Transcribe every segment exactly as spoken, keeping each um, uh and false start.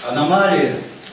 Аномалия.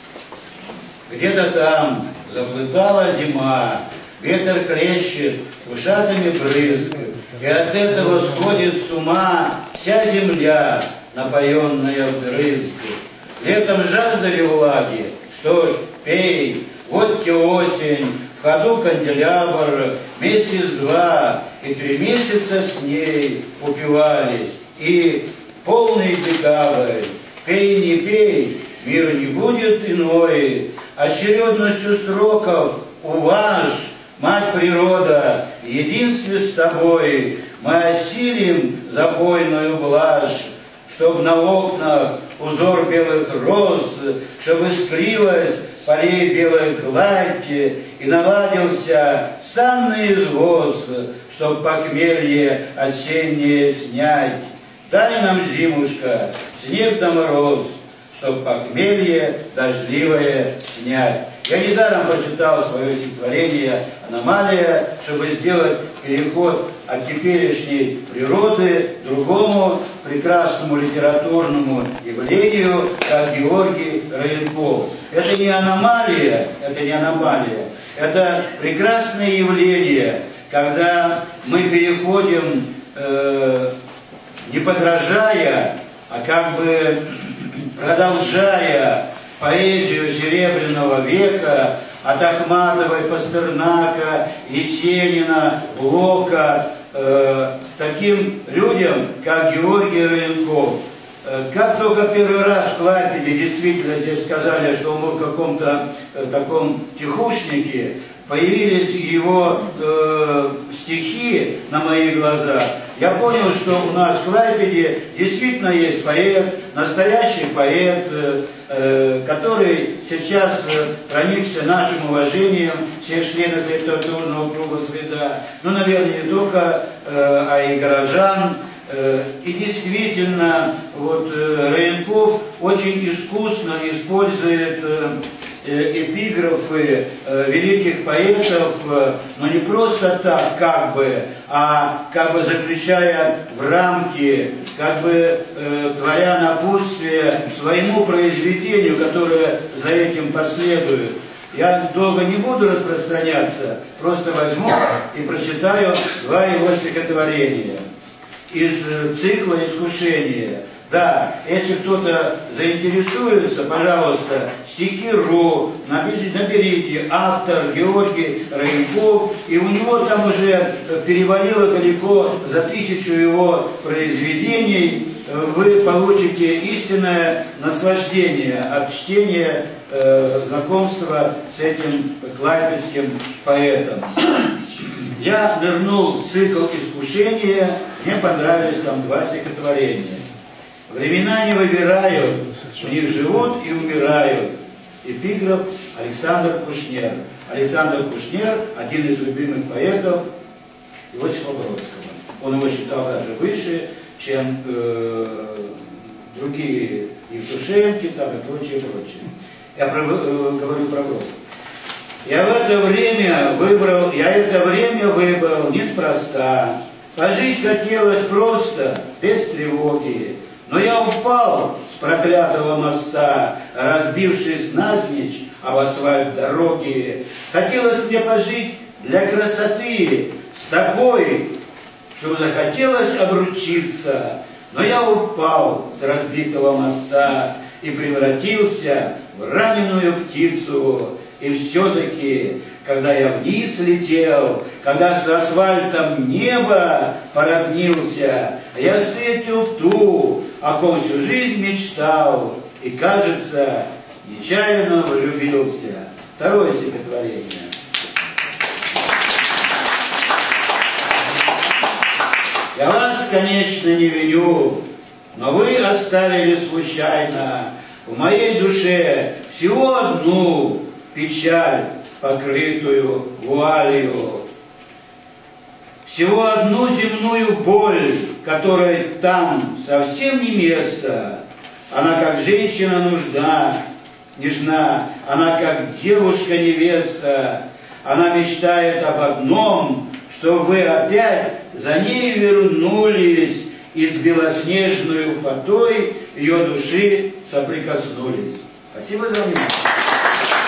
Где-то там заплытала зима, ветер хлещет ушатами брызг, и от этого сходит с ума вся земля, напоенная вдрызг. Летом жаждали влаги, что ж, пей, вот те осень, в ходу канделябр, месяц-два, и три месяца с ней упивались, и полный декабрь. Пей, не пей, мир не будет иной, очередностью сроков уважь, мать природа, в единстве с тобой мы осилим запойную блажь, чтоб на окнах узор белых роз, чтоб искрилась полей белой гладь и наладился санный извоз, чтоб похмелье осеннее снять. Дай нам, зимушка, снег да мороз, чтоб похмелье дождливое снять. Я недаром прочитал свое стихотворение «Аномалия», чтобы сделать переход от теперешней природы к другому прекрасному литературному явлению, как Георгий Раенков. Это не аномалия, это не аномалия, это прекрасное явление, когда мы переходим, э, не подражая, а как бы продолжая поэзию Серебряного века от Ахматовой, Пастернака, Есенина, Блока, э, таким людям, как Георгий Раенков. Э, как только первый раз в Клайпеде действительно здесь сказали, что он был в каком-то э, таком тихушнике, появились его э, стихи на моих глазах, я понял, что у нас в Клайпеде действительно есть поэт, настоящий поэт, э, э, который сейчас э, проникся нашим уважением, все члены литературного круга «Среда», ну, наверное, не только, э, а и горожан. Э, и действительно, вот э, Раенков очень искусно использует э, эпиграфы э, великих поэтов, э, но не просто так, как бы, а как бы заключая в рамки, как бы э, творя напутствие своему произведению, которое за этим последует. Я долго не буду распространяться, просто возьму и прочитаю два его стихотворения из цикла «Искушение». Да, если кто-то заинтересуется, пожалуйста, стихи.ру, наберите автор Георгий Раенков, и у него там уже перевалило далеко за тысячу его произведений. Вы получите истинное наслаждение от чтения, э, знакомства с этим клайпедским поэтом. Я нырнул в цикл «Искушение», мне понравились там два стихотворения. Времена не выбирают, в них живут и умирают. Эпиграф Александр Кушнер. Александр Кушнер – один из любимых поэтов Иосифа Бродского. Он его считал даже выше, чем э, другие Евтушенки там, и прочее, прочее. Я про, э, говорю про Бродского. Я в это время выбрал, я это время выбрал неспроста. Пожить хотелось просто, без тревоги. Но я упал с проклятого моста, разбившись навзничь об асфальт дороги. Хотелось мне пожить для красоты, с такой, что захотелось обручиться. Но я упал с разбитого моста и превратился в раненую птицу. И все-таки, когда я вниз летел, когда с асфальтом небо породнился, я встретил ту, о ком всю жизнь мечтал, и, кажется, нечаянно влюбился. Второе стихотворение. Я вас, конечно, не виню, но вы оставили случайно в моей душе всего одну печаль, покрытую вуалью. Всего одну земную боль, которой там совсем не место. Она как женщина нужна, нежна, она как девушка-невеста. Она мечтает об одном, что вы опять за ней вернулись и с белоснежной фатой ее души соприкоснулись. Спасибо за внимание.